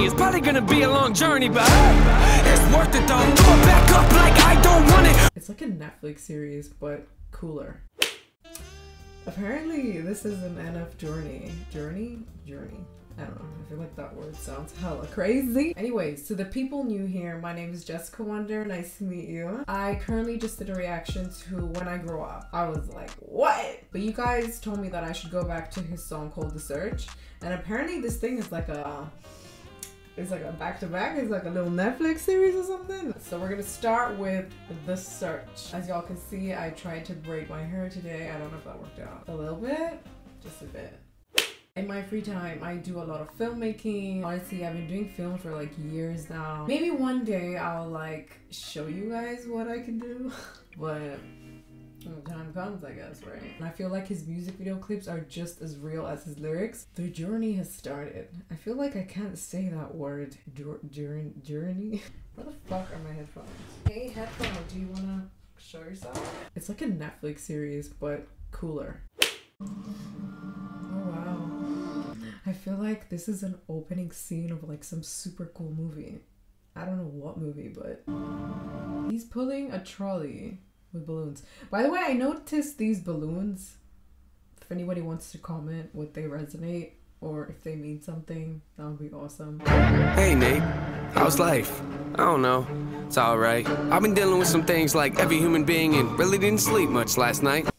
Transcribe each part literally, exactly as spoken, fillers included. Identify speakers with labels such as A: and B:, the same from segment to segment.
A: It's probably gonna be a long journey, but it's worth it though. Throw it back up like I don't want it.
B: It's like a Netflix series, but cooler. Apparently, this is an N F journey. Journey? Journey. I don't know. I feel like that word sounds hella crazy. Anyways, to the people new here, my name is Jessica Wonder. Nice to meet you. I currently just did a reaction to When I Grow Up. I was like, what? But you guys told me that I should go back to his song called The Search. And apparently this thing is like a, it's like a back-to-back. It's like a little Netflix series or something. So we're gonna start with The Search. As y'all can see, I tried to braid my hair today. I don't know if that worked out. A little bit, just a bit. In my free time, I do a lot of filmmaking. Honestly, I've been doing film for like years now. Maybe one day I'll like show you guys what I can do. But when the time comes, I guess, right? And I feel like his music video clips are just as real as his lyrics. The journey has started. I feel like I can't say that word. Journey? Journey? Where the fuck are my headphones? Hey, headphones, do you wanna show yourself? It's like a Netflix series, but cooler. Oh wow. I feel like this is an opening scene of like some super cool movie. I don't know what movie, but he's pulling a trolley with balloons. By the way, I noticed these balloons. If anybody wants to comment what they resonate or if they mean something, that would be awesome.
A: Hey Nate, how's life? I don't know. It's alright. I've been dealing with some things like every human being and really didn't sleep much last night.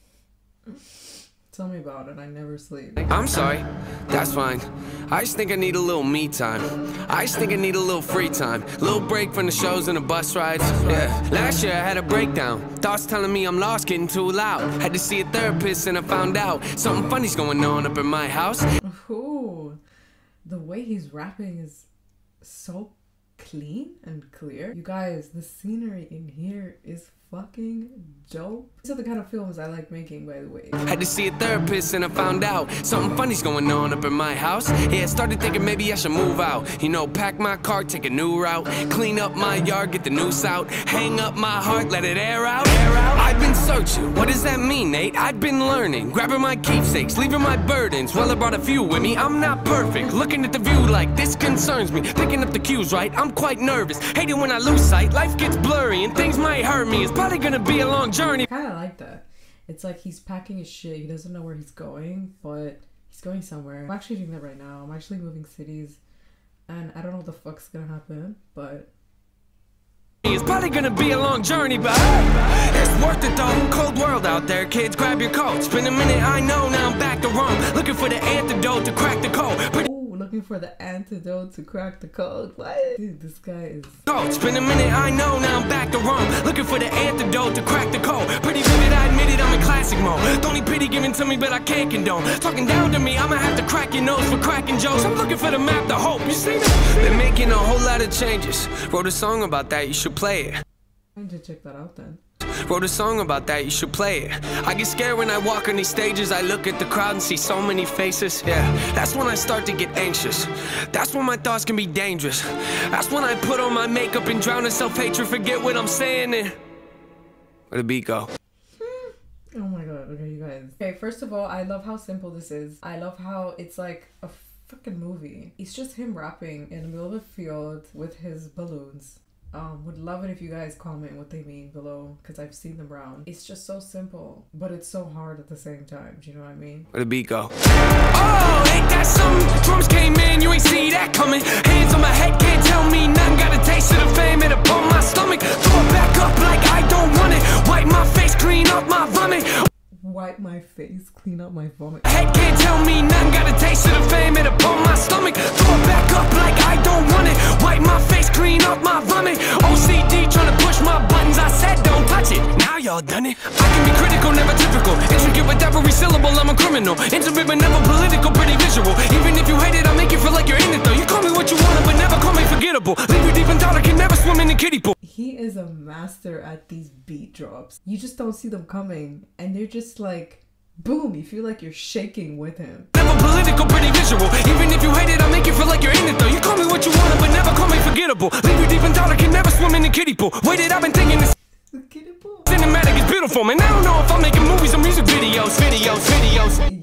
B: Tell me about it. I never sleep.
A: I'm sorry. That's fine. I just think I need a little me time. I just think I need a little free time. Little break from the shows and the bus rides. Yeah. Last year I had a breakdown. Thoughts telling me I'm lost, getting too loud. Had to see a therapist and I found out something funny's going on up in my house.
B: Ooh, the way he's rapping is so clean and clear. You guys, the scenery in here is fucking dope. These are the kind of films I like making, by the way.
A: Had to see a therapist and I found out something funny's going on up in my house. Yeah, started thinking maybe I should move out. You know, pack my car, take a new route. Clean up my yard, get the noose out. Hang up my heart, let it air out. Air out. I've been searching. What does that mean, Nate? I've been learning. Grabbing my keepsakes, leaving my burdens. Well, I brought a few with me. I'm not perfect. Looking at the view like this concerns me. Picking up the cues right, I'm quite nervous. Hate it when I lose sight. Life gets blurry and things might hurt me. It's probably gonna be a long journey.
B: I kinda like that. It's like he's packing his shit. He doesn't know where he's going, but he's going somewhere. I'm actually doing that right now. I'm actually moving cities, and I don't know what the fuck's gonna happen, but
A: it's probably gonna be a long journey, but it's worth it though. Cold world out there, kids, grab your coats. Been a minute, I know, now I'm back to Rome. Looking for the antidote to crack the code. Pretty
B: looking for the antidote to crack the code. What? Dude, this guy is...
A: Oh, it's been a minute, I know, now I'm back to Rome. Looking for the antidote to crack the code. Pretty vivid, I admit it, I'm in classic mode. Don't need pity given to me, but I can't condone. Talking down to me, I'ma have to crack your nose for cracking jokes. I'm looking for the map to hope, you see that? Been making a whole lot of changes. Wrote a song about that, you should play it.
B: I need to check that out then.
A: Wrote a song about that, you should play it. I get scared when I walk on these stages. I look at the crowd and see so many faces. Yeah, that's when I start to get anxious. That's when my thoughts can be dangerous. That's when I put on my makeup and drown in self-hatred. Forget what I'm saying and... Where'd the beat go?
B: Oh my god, okay, you guys. Okay, first of all, I love how simple this is. I love how it's like a fucking movie. It's just him rapping in the middle of a field with his balloons. Um, would love it if you guys comment what they mean below, because I've seen them around. It's just so simple, but it's so hard at the same time. Do you know what I mean?
A: Where'd the beat go? Oh, ain't that something? Drums came in, you ain't see that coming. Hands on my head, can't tell me nothing. Got a taste of the fame, it'll pump my stomach. Throw it back up like I don't want it. Wipe my face, clean up my vomit.
B: Wipe my face, clean up my vomit.
A: Head can't tell me nothing. Got a taste of the fame, it'll pump my stomach. Throw it back up like I don't want it. Wipe my face, clean up my vomit. O C D trying to push my buttons. I said don't touch it. Now y'all done it. I can be critical, never typical. Intricate with every syllable, I'm a criminal. Intimate but never political, pretty visual. Even if you hate it, I'll make you feel like you're in it though. You call me what you want, but never call me forgettable. Leave you deep in thought, I can never swim in the kiddie pool.
B: He is a master at these beat drops. You just don't see them coming, and they're just like, boom, you feel like you're shaking with him.
A: Never political, pretty visual. Even if you hate it, I'll make you feel like you're in it though. You call me what you want, but never call me forgettable. Leave you deep in thought, I can never swim in the kiddie pool. Waited, I've been thinking this
B: the kiddie pool.
A: Cinematic is beautiful, man. I don't know if I'm making movies or music videos, videos, videos.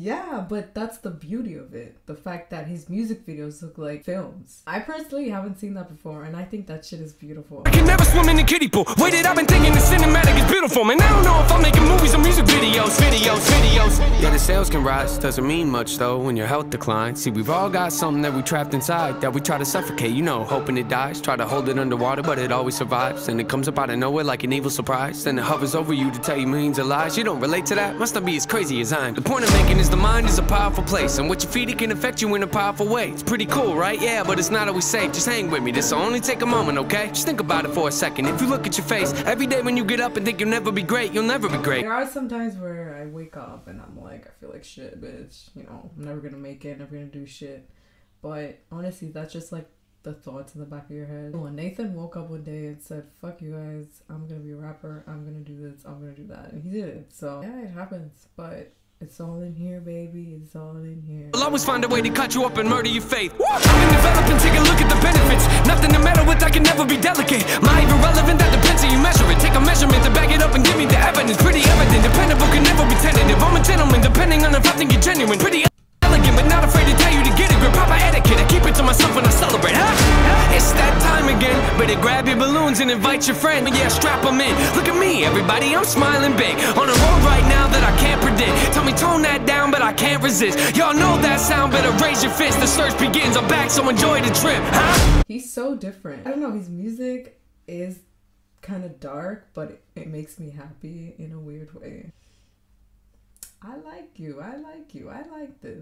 B: Yeah, but that's the beauty of it. The fact that his music videos look like films. I personally haven't seen that before, and I think that shit is beautiful.
A: I can never swim in the kiddie pool. Waited, I've been thinking the cinematic is beautiful. Man, I don't know if I'm making movies or music videos. Videos, videos. Yeah, the sales can rise. Doesn't mean much, though, when your health declines. See, we've all got something that we trapped inside that we try to suffocate. You know, hoping it dies. Try to hold it underwater, but it always survives. And it comes up out of nowhere like an evil surprise. Then it hovers over you to tell you millions of lies. You don't relate to that? Must not be as crazy as I am. The point I'm making is the mind is a powerful place, and what you feed it can affect you in a powerful way. It's pretty cool, right? Yeah, but it's not always safe. Just hang with me. This'll only take a moment, okay? Just think about it for a second. If you look at your face every day when you get up and think you'll never be great, you'll never be great.
B: There are some times where I wake up and I'm like, I feel like shit, bitch. You know, I'm never gonna make it, never gonna do shit. But honestly, that's just like the thoughts in the back of your head. When Nathan woke up one day and said, fuck you guys, I'm gonna be a rapper, I'm gonna do this, I'm gonna do that. And he did it. So yeah, it happens. But it's all in here, baby. It's all in here.
A: I'll always find a way to cut you up and murder your faith. I've been developing, take a look at the benefits. Nothing to meddle with, I can never be delicate. My even relevant, that depends how you measure it. Take a measurement to back it up and give me the evidence. Pretty evident, dependable, can never be tentative. I'm a gentleman, depending on if I think you're genuine. Pretty elegant, but not afraid to tell you to get a grip. Proper etiquette, I keep it to myself when I celebrate, huh? It's that time again. Better grab your balloons and invite your friend. Yeah, strap them in. Look at me, everybody, I'm smiling big. On a road right now that I can't predict. Tell me tone that down, but I can't resist. Y'all know that sound, better raise your fist. The search begins, I'm back, so enjoy the trip, huh?
B: He's so different. I don't know, his music is kind of dark, but it, it makes me happy in a weird way. I like you, I like you, I like this.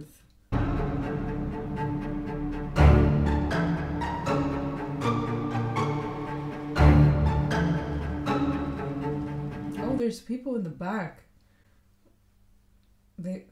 B: Oh, there's people in the back. They...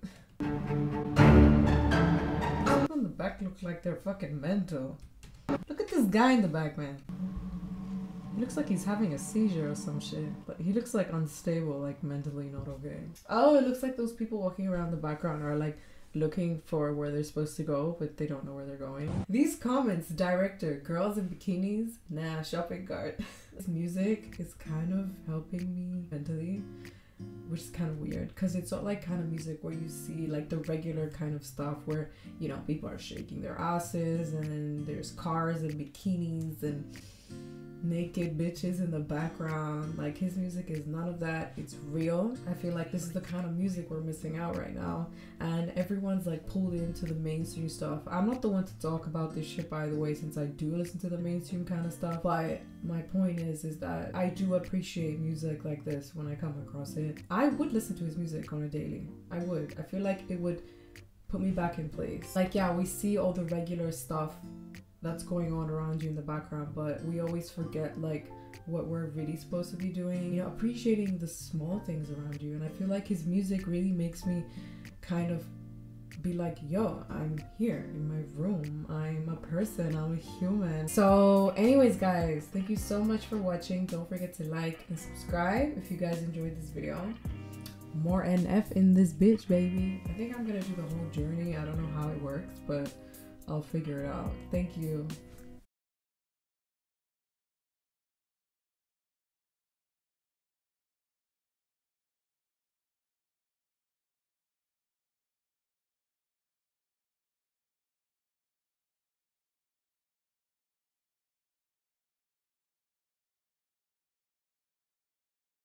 B: People in the back look like they're fucking mental. Look at this guy in the back, man. He looks like he's having a seizure or some shit. But he looks like unstable, like mentally not okay. Oh, it looks like those people walking around the background are like looking for where they're supposed to go, but they don't know where they're going. These comments, director, girls in bikinis, nah, shopping cart. This music is kind of helping me mentally, which is kind of weird because it's not like kind of music where you see like the regular kind of stuff where, you know, people are shaking their asses and there's cars and bikinis and naked bitches in the background. Like, his music is none of that. It's real. I feel like this is the kind of music we're missing out right now, and everyone's like pulled into the mainstream stuff. I'm not the one to talk about this shit, by the way, since I do listen to the mainstream kind of stuff, but my point is is that I do appreciate music like this when I come across it. I would listen to his music on a daily. I would. I feel like it would put me back in place. Like, yeah, we see all the regular stuff that's going on around you in the background, but we always forget like what we're really supposed to be doing, you know, appreciating the small things around you. And I feel like his music really makes me kind of be like, yo, I'm here in my room, I'm a person, I'm a human. So anyways, guys, thank you so much for watching. Don't forget to like and subscribe if you guys enjoyed this video. More N F in this bitch, baby. I think I'm gonna do the whole journey. I don't know how it works, but I'll figure it out. Thank you.